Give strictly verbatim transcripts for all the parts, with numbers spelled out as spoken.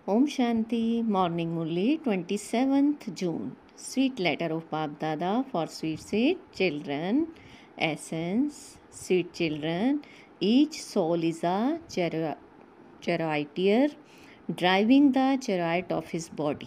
Om Shanti, Morning Murli, twenty-seventh June. Sweet letter of Bab Dada for sweet, sweet children. Essence, sweet children, each soul is a chari- charioteer driving the chariot of his body.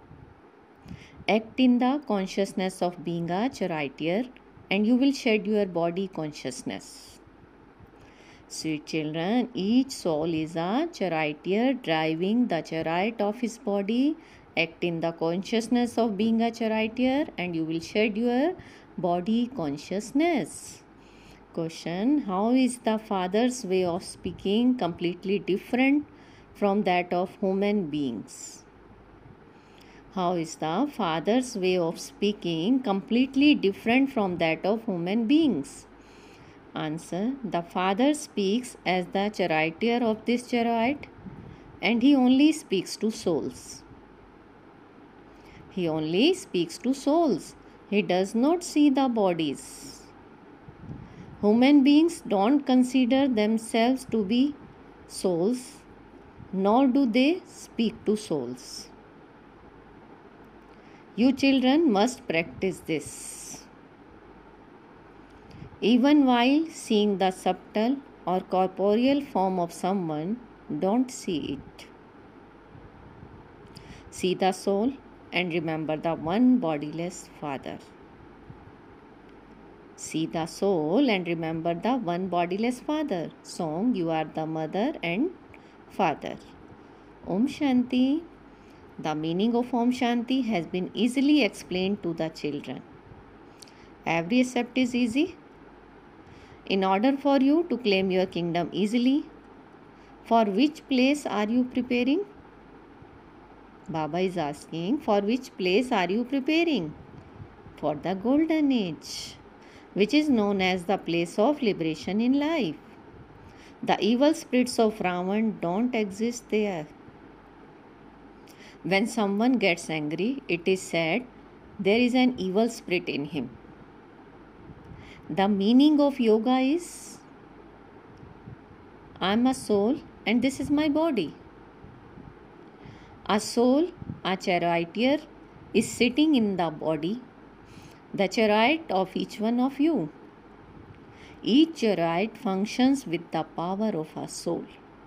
Act in the consciousness of being a charioteer and you will shed your body consciousness. Sweet children, each soul is a charioteer driving the chariot of his body. Act in the consciousness of being a charioteer and you will shed your body consciousness. Question: how is the Father's way of speaking completely different from that of human beings? How is the Father's way of speaking completely different from that of human beings? Answer: the Father speaks as the charioteer of this chariot and he only speaks to souls. He only speaks to souls. He does not see the bodies. Human beings don't consider themselves to be souls, nor do they speak to souls. You children must practice this. Even while seeing the subtle or corporeal form of someone, don't see it. See the soul and remember the one bodiless Father. See the soul and remember the one bodiless Father. Song: you are the mother and father. Om Shanti. The meaning of Om Shanti has been easily explained to the children. Every step is easy. In order for you to claim your kingdom easily, for which place are you preparing? Baba is asking, for which place are you preparing? For the golden age, which is known as the place of liberation in life. The evil spirits of Ravan don't exist there. When someone gets angry, it is said there is an evil spirit in him. The meaning of yoga is, I am a soul and this is my body. A soul, a charioteer, is sitting in the body, the chariot of each one of you. Each chariot functions with the power of a soul.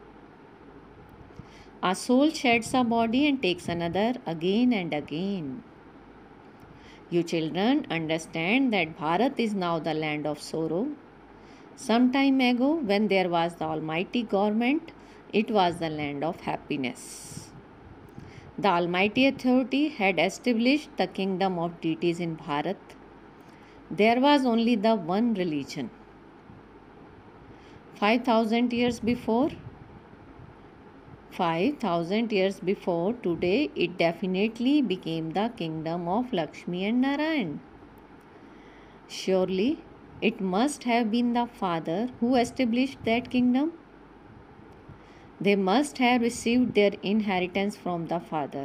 A soul sheds a body and takes another again and again. You children understand that Bharat is now the land of sorrow. Some time ago, when there was the Almighty government, it was the land of happiness. The Almighty Authority had established the kingdom of deities in Bharat. There was only the one religion. Five thousand years before, five thousand years before today, it definitely became the kingdom of Lakshmi and Narayan. Surely, it must have been the Father who established that kingdom. They must have received their inheritance from the Father.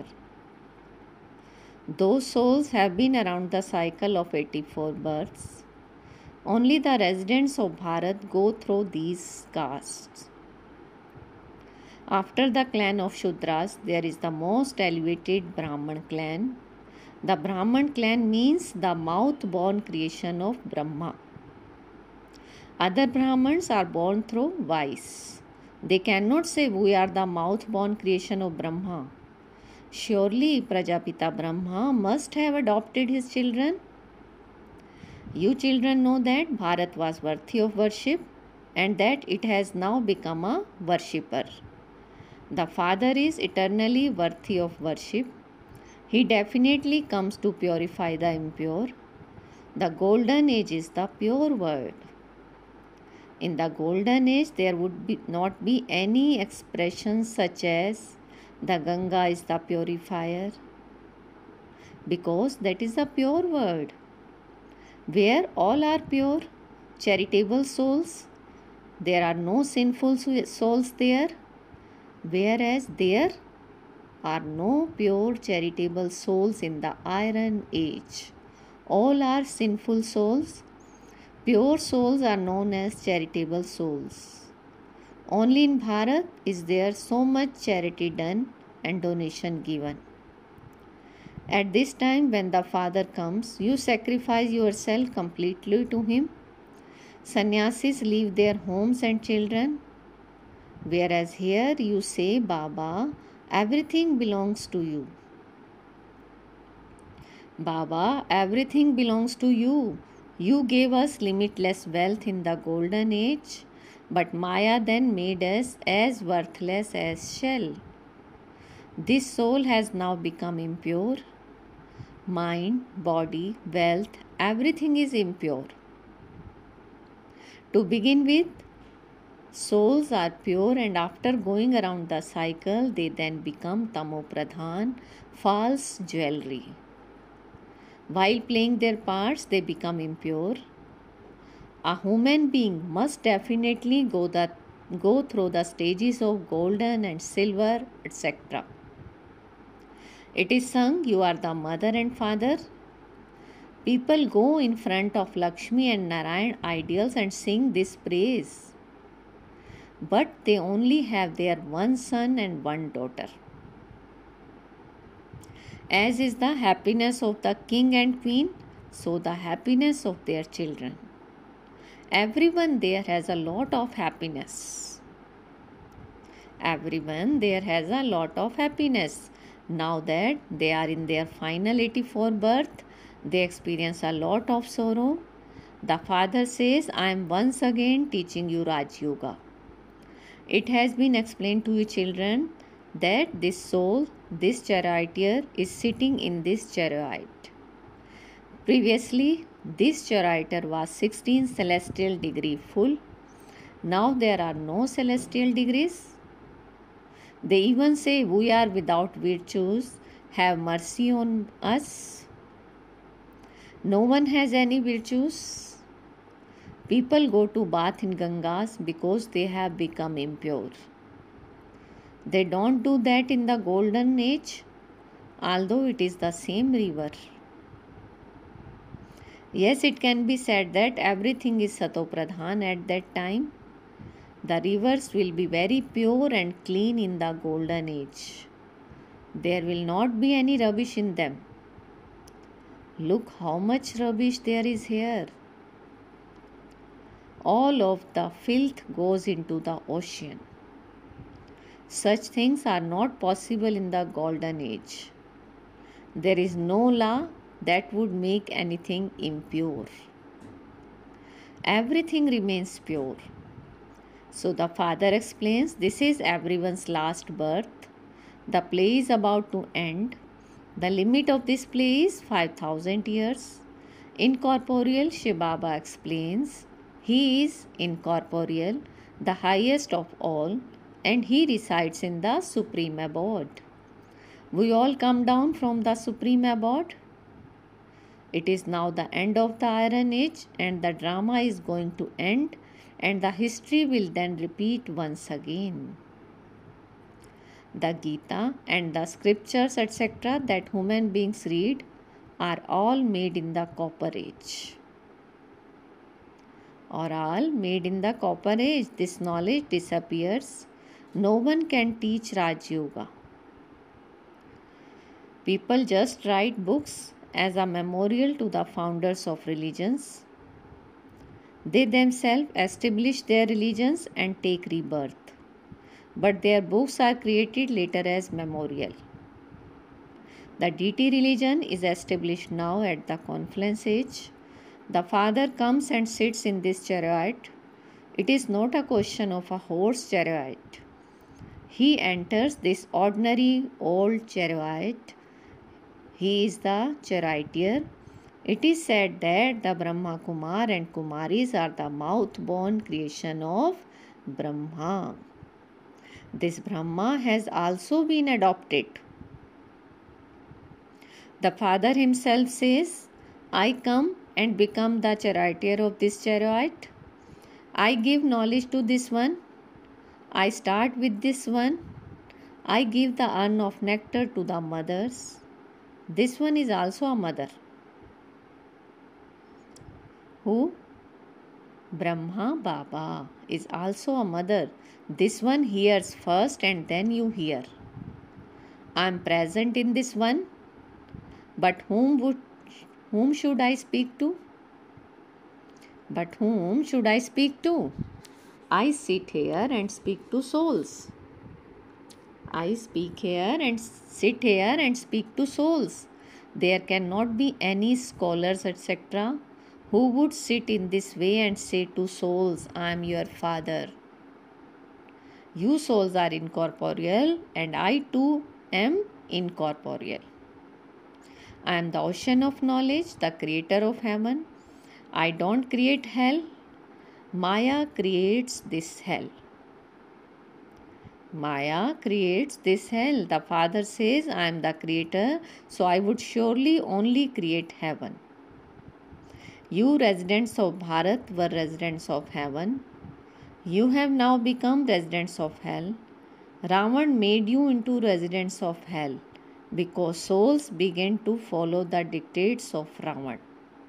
Those souls have been around the cycle of eighty-four births. Only the residents of Bharat go through these castes. After the clan of Shudras, there is the most elevated Brahman clan. The Brahman clan means the mouth-born creation of Brahma. Other Brahmans are born through vice. They cannot say we are the mouth-born creation of Brahma. Surely Prajapita Brahma must have adopted his children. You children know that Bharat was worthy of worship and that it has now become a worshipper. The Father is eternally worthy of worship. He definitely comes to purify the impure. The golden age is the pure world. In the golden age, there would be not be any expressions such as the Ganga is the purifier, because that is the pure world, where all are pure, charitable souls. There are no sinful souls there. Whereas there are no pure charitable souls in the iron age. All are sinful souls. Pure souls are known as charitable souls. Only in Bharat is there so much charity done and donation given. At this time, when the Father comes, you sacrifice yourself completely to Him. Sannyasis leave their homes and children, whereas here you say, Baba, everything belongs to you. Baba, everything belongs to you. You gave us limitless wealth in the golden age, but Maya then made us as worthless as shell. This soul has now become impure. Mind, body, wealth, everything is impure. To begin with, souls are pure, and after going around the cycle, they then become tamopradhan, false jewelry. While playing their parts, they become impure. A human being must definitely go, the, go through the stages of golden and silver, et cetera. It is sung, you are the mother and father. People go in front of Lakshmi and Narayan ideals and sing this praise. But they only have their one son and one daughter. As is the happiness of the king and queen, so the happiness of their children. Everyone there has a lot of happiness. Everyone there has a lot of happiness. Now that they are in their final eighty-four birth, they experience a lot of sorrow. The Father says, I am once again teaching you Raj Yoga. It has been explained to you children that this soul, this charioteer, is sitting in this chariot. Previously, this charioteer was sixteen celestial degree full. Now there are no celestial degrees. They even say, we are without virtues, have mercy on us. No one has any virtues. People go to bath in Gangas because they have become impure. They don't do that in the golden age, although it is the same river. Yes, it can be said that everything is Satopradhan at that time. The rivers will be very pure and clean in the golden age. There will not be any rubbish in them. Look how much rubbish there is here. All of the filth goes into the ocean. Such things are not possible in the golden age. There is no law that would make anything impure. Everything remains pure. So the Father explains, this is everyone's last birth. The play is about to end. The limit of this play is five thousand years. Incorporeal Shiv Baba explains, he is incorporeal, the highest of all, and he resides in the supreme abode. We all come down from the supreme abode. It is now the end of the Iron Age, and the drama is going to end, and the history will then repeat once again. The Gita and the scriptures, et cetera, that human beings read are all made in the copper age. Are all made in the copper age. This knowledge disappears. No one can teach Raj Yoga. People just write books as a memorial to the founders of religions. They themselves establish their religions and take rebirth. But their books are created later as memorial. The deity religion is established now at the confluence age. The Father comes and sits in this chariot. It is not a question of a horse chariot. He enters this ordinary old chariot. He is the charioteer. It is said that the Brahma Kumar and Kumaris are the mouth-born creation of Brahma. This Brahma has also been adopted. The Father himself says, I come and become the charioteer of this chariot. I give knowledge to this one. I start with this one. I give the urn of nectar to the mothers. This one is also a mother. Who? Brahma Baba is also a mother. This one hears first and then you hear. I am present in this one. But whom would whom should I speak to? But whom should I speak to? I sit here and speak to souls. I speak here and sit here and speak to souls. There cannot be any scholars, et cetera, who would sit in this way and say to souls, I am your father. You souls are incorporeal and I too am incorporeal. I am the ocean of knowledge, the creator of heaven. I don't create hell. Maya creates this hell. Maya creates this hell. The Father says, I am the creator, so I would surely only create heaven. You residents of Bharat were residents of heaven. You have now become residents of hell. Ravan made you into residents of hell because souls began to follow the dictates of Ravan.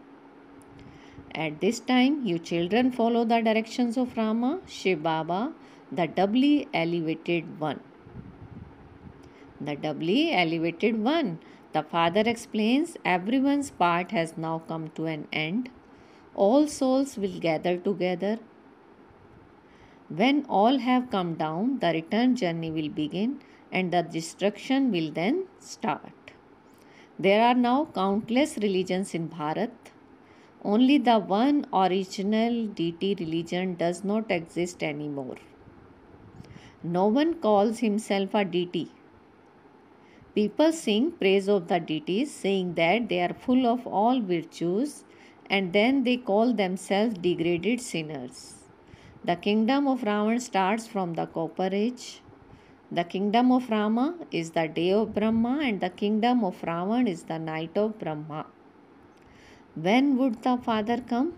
At this time, you children follow the directions of Rama, Shiv Baba, the doubly elevated one. The doubly elevated one. The Father explains, everyone's part has now come to an end. All souls will gather together. When all have come down, the return journey will begin and the destruction will then start. There are now countless religions in Bharat. Only the one original deity religion does not exist anymore. No one calls himself a deity. People sing praise of the deities, saying that they are full of all virtues, and then they call themselves degraded sinners. The kingdom of Ravan starts from the copper age. The kingdom of Rama is the day of Brahma, and the kingdom of Ravan is the night of Brahma. When would the Father come?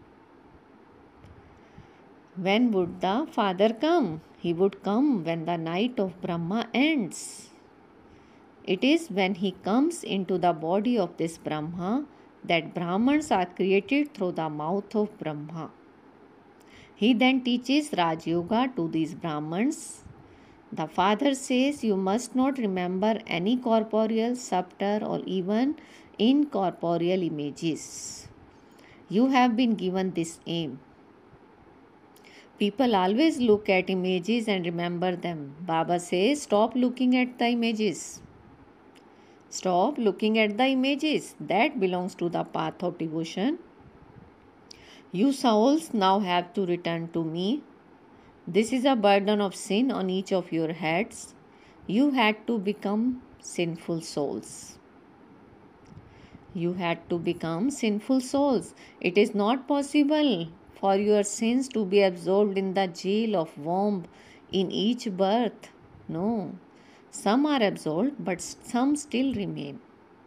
When would the Father come? He would come when the night of Brahma ends. It is when he comes into the body of this Brahma that Brahmans are created through the mouth of Brahma. He then teaches Raj Yoga to these Brahmans. The Father says you must not remember any corporeal, subtle or even incorporeal images. You have been given this aim. People always look at images and remember them. Baba says, stop looking at the images. Stop looking at the images. That belongs to the path of devotion. You souls now have to return to me. This is a burden of sin on each of your heads. You had to become sinful souls. You had to become sinful souls. It is not possible for your sins to be absorbed in the jail of womb in each birth. No. Some are absolved, but some still remain.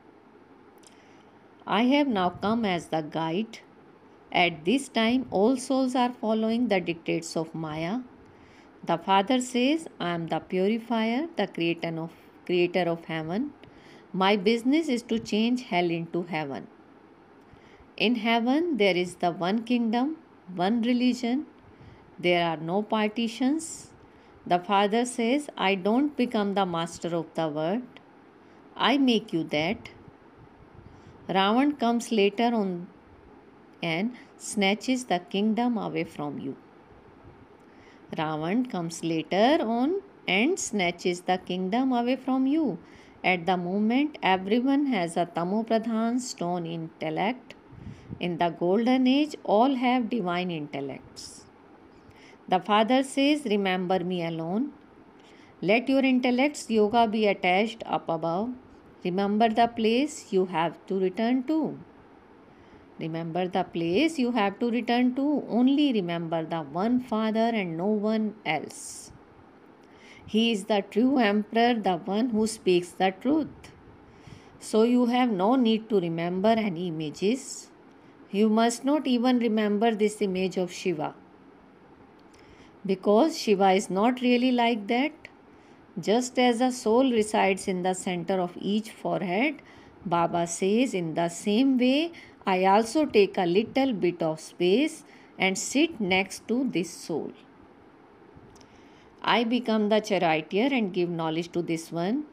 I have now come as the guide. At this time, all souls are following the dictates of Maya. The Father says, I am the purifier, the creator of, creator of heaven. My business is to change hell into heaven. In heaven, there is the one kingdom, one religion. There are no partitions. The Father says, I don't become the master of the world. I make you that. Ravan comes later on and snatches the kingdom away from you. Ravan comes later on and snatches the kingdom away from you. At the moment, everyone has a Tamopradhan stone intellect. In the golden age, all have divine intellects. The Father says, remember me alone. Let your intellect's yoga be attached up above. Remember the place you have to return to. Remember the place you have to return to. Only remember the one Father and no one else. He is the true Emperor, the one who speaks the truth. So you have no need to remember any images. You must not even remember this image of Shiva. Because Shiva is not really like that. Just as a soul resides in the center of each forehead, Baba says, in the same way, I also take a little bit of space and sit next to this soul. I become the charioteer and give knowledge to this one.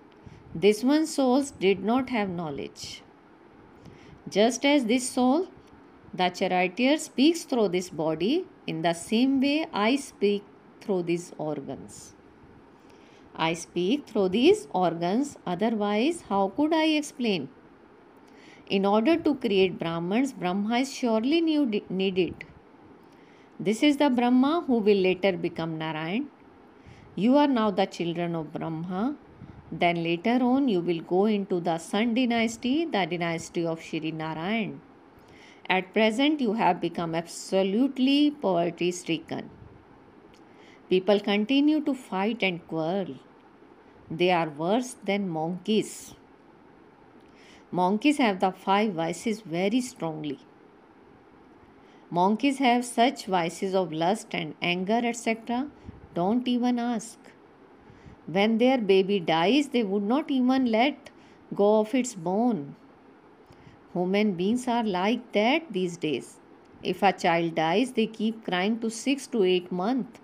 This one's souls did not have knowledge. Just as this soul, the charioteer, speaks through this body, in the same way I speak through these organs. I speak through these organs, otherwise, how could I explain? In order to create Brahmans, Brahma is surely needed. This is the Brahma who will later become Narayan. You are now the children of Brahma. Then later on you will go into the Sun dynasty, the dynasty of Shri Narayan. At present you have become absolutely poverty stricken. People continue to fight and quarrel. They are worse than monkeys. Monkeys have the five vices very strongly. Monkeys have such vices of lust and anger, et cetera. Don't even ask. When their baby dies, they would not even let go of its bone. Human beings are like that these days. If a child dies, they keep crying to six to eight months.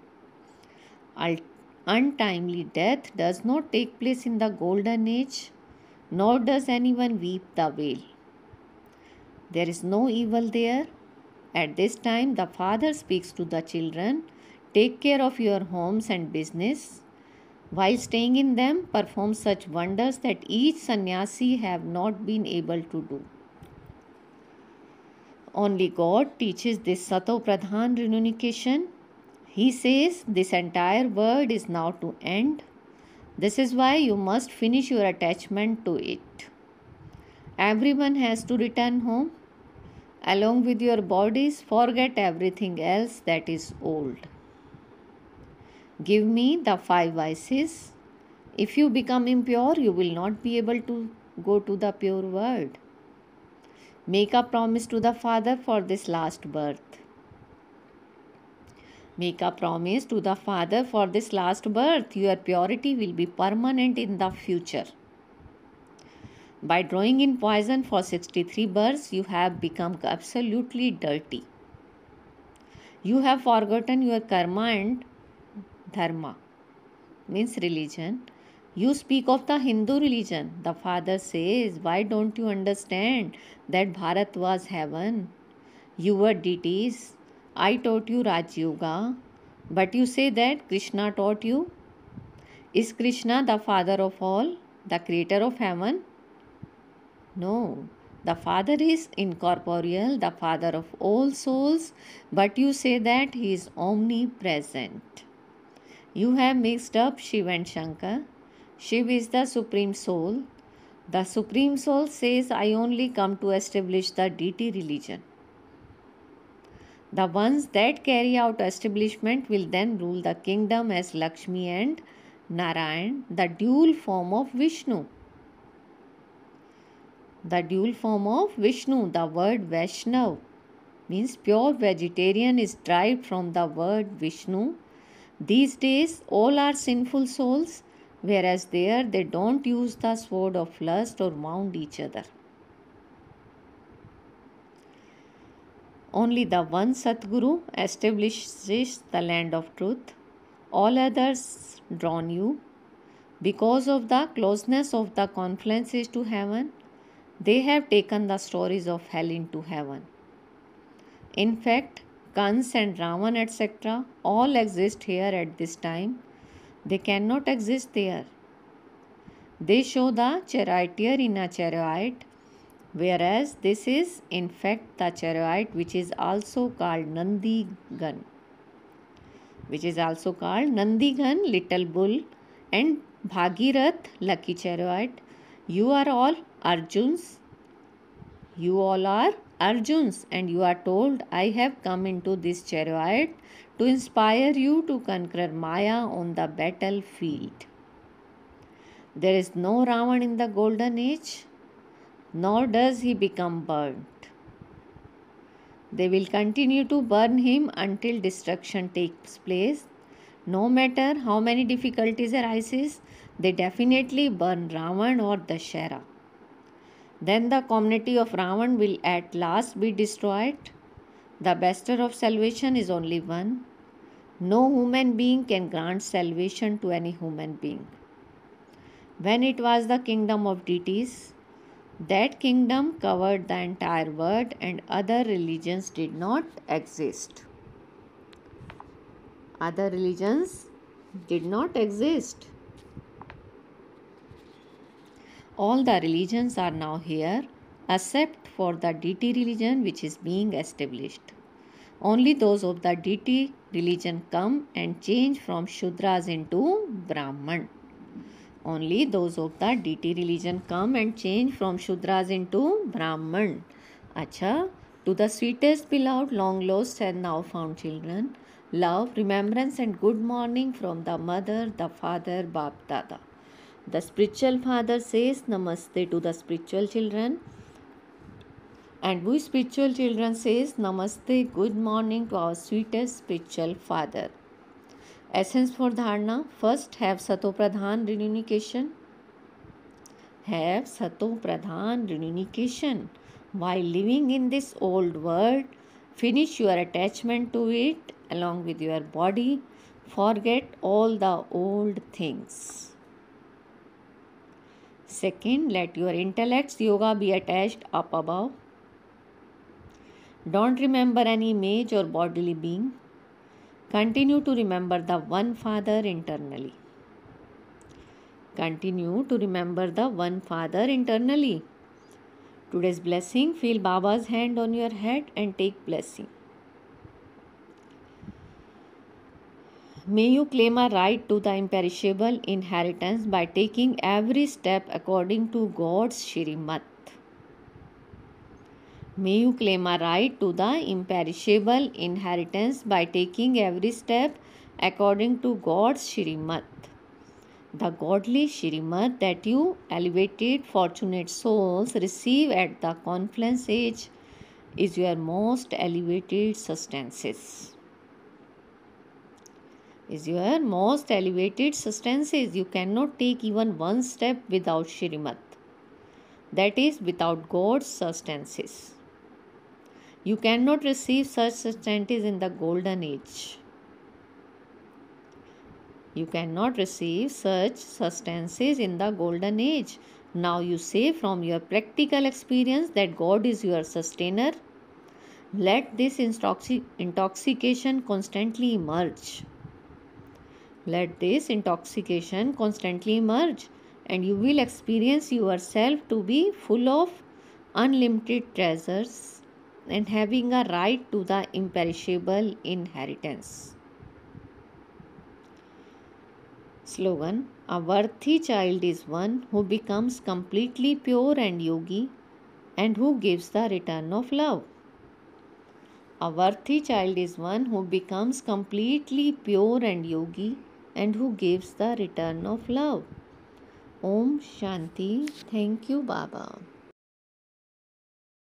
Untimely death does not take place in the golden age, nor does anyone weep the wail. There is no evil there. At this time, the father speaks to the children, take care of your homes and business. While staying in them, perform such wonders that each sannyasi have not been able to do. Only God teaches this Sato Pradhan renunciation. He says this entire world is now to end. This is why you must finish your attachment to it. Everyone has to return home. Along with your bodies, forget everything else that is old. Give me the five vices. If you become impure, you will not be able to go to the pure world. Make a promise to the Father for this last birth. Make a promise to the Father for this last birth. Your purity will be permanent in the future. By drawing in poison for sixty-three births, you have become absolutely dirty. You have forgotten your karma and dharma, means religion. You speak of the Hindu religion. The father says, why don't you understand that Bharat was heaven? You were deities. I taught you Raj Yoga, but you say that Krishna taught you. Is Krishna the father of all, the creator of heaven? No, the Father is incorporeal, the Father of all souls, but you say that He is omnipresent. You have mixed up Shiva and Shankar. Shiva is the Supreme Soul. The Supreme Soul says, I only come to establish the deity religion. The ones that carry out establishment will then rule the kingdom as Lakshmi and Narayan, the dual form of Vishnu. The dual form of Vishnu, the word Vaishnav, means pure vegetarian, is derived from the word Vishnu. These days, all are sinful souls, whereas there they don't use the sword of lust or wound each other. Only the one Satguru establishes the land of truth. All others drown you. Because of the closeness of the confluences to heaven, they have taken the stories of hell into heaven. In fact, Kans and Ravan, et cetera, all exist here at this time. They cannot exist there. They show the charioteer in a chariot, whereas this is in fact the chariot which is also called Nandigan, which is also called Nandigan, little bull, and Bhagirath, lucky chariot. You are all Arjuns. You all are Arjuns, and you are told, I have come into this chariot to inspire you to conquer Maya on the battlefield. There is no Ravan in the golden age, nor does he become burnt. They will continue to burn him until destruction takes place. No matter how many difficulties arises, they definitely burn Ravan or Dashera. Then the community of Ravan will at last be destroyed. The bestower of salvation is only one. No human being can grant salvation to any human being. When it was the kingdom of deities, that kingdom covered the entire world and other religions did not exist. Other religions did not exist. All the religions are now here except for the deity religion which is being established. Only those of the deity religion come and change from Shudras into Brahman. Only those of the deity religion come and change from Shudras into Brahman. Acha, to the sweetest beloved, long lost and now found children, love, remembrance and good morning from the mother, the father, Bap Dada. The spiritual father says namaste to the spiritual children, and we spiritual children says namaste, good morning to our sweetest spiritual father. Essence for dharana: first, have Sato Pradhan reunification. Have Sato Pradhan reunification. While living in this old world, finish your attachment to it along with your body. Forget all the old things. Second, let your intellect's yoga be attached up above. Don't remember any image or bodily being. Continue to remember the one Father internally. Continue to remember the one Father internally. Today's blessing: feel Baba's hand on your head and take blessing. May you claim a right to the imperishable inheritance by taking every step according to God's Shrimat. May you claim a right to the imperishable inheritance by taking every step according to God's Shrimat. The godly Shrimat that you elevated fortunate souls receive at the confluence age is your most elevated sustenance. Is your most elevated sustenance. You cannot take even one step without Shrimat. That is, without God's sustenance. You cannot receive such sustenance in the golden age. You cannot receive such sustenances in the golden age. Now you say from your practical experience that God is your sustainer. Let this intoxic- intoxication constantly emerge. Let this intoxication constantly emerge, and you will experience yourself to be full of unlimited treasures and having a right to the imperishable inheritance. Slogan: a worthy child is one who becomes completely pure and yogi and who gives the return of love. A worthy child is one who becomes completely pure and yogi and who gives the return of love. Om Shanti. Thank you, Baba.